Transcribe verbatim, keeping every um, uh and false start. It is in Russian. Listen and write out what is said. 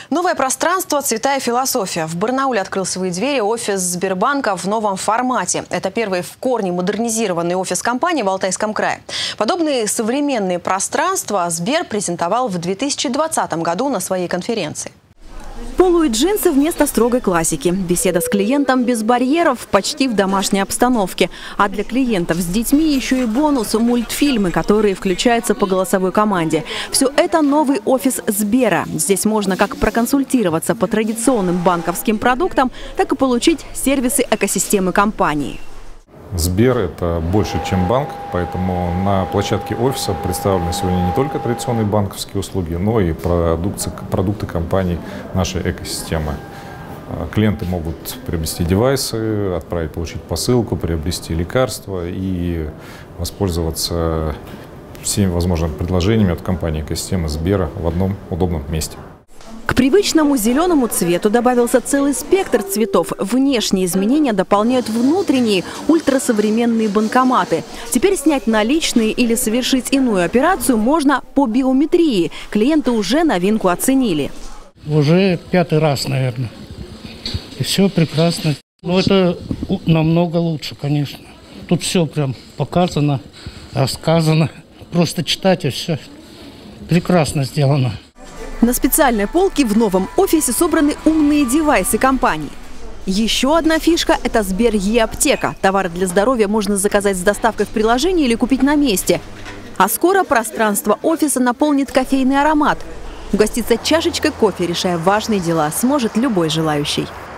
Новое пространство, цвета и философия. В Барнауле открыл свои двери офис Сбербанка в новом формате. Это первый в корне модернизированный офис компании в Алтайском крае. Подобные современные пространства Сбер презентовал в две тысячи двадцатом году на своей конференции. Полу и джинсы вместо строгой классики. Беседа с клиентом без барьеров, почти в домашней обстановке. А для клиентов с детьми еще и бонус – мультфильмы, которые включаются по голосовой команде. Все это новый офис Сбера. Здесь можно как проконсультироваться по традиционным банковским продуктам, так и получить сервисы экосистемы компании. Сбер – это больше, чем банк, поэтому на площадке офиса представлены сегодня не только традиционные банковские услуги, но и продукты, продукты компаний нашей экосистемы. Клиенты могут приобрести девайсы, отправить, получить посылку, приобрести лекарства и воспользоваться всеми возможными предложениями от компании экосистемы Сбера в одном удобном месте. К привычному зеленому цвету добавился целый спектр цветов. Внешние изменения дополняют внутренние ультрасовременные банкоматы. Теперь снять наличные или совершить иную операцию можно по биометрии. Клиенты уже новинку оценили. Уже пятый раз, наверное. И все прекрасно. Но это намного лучше, конечно. Тут все прям показано, рассказано. Просто читать и все. Прекрасно сделано. На специальной полке в новом офисе собраны умные девайсы компании. Еще одна фишка – это Сбер Е-аптека. Товары для здоровья можно заказать с доставкой в приложении или купить на месте. А скоро пространство офиса наполнит кофейный аромат. Угоститься чашечкой кофе, решая важные дела, сможет любой желающий.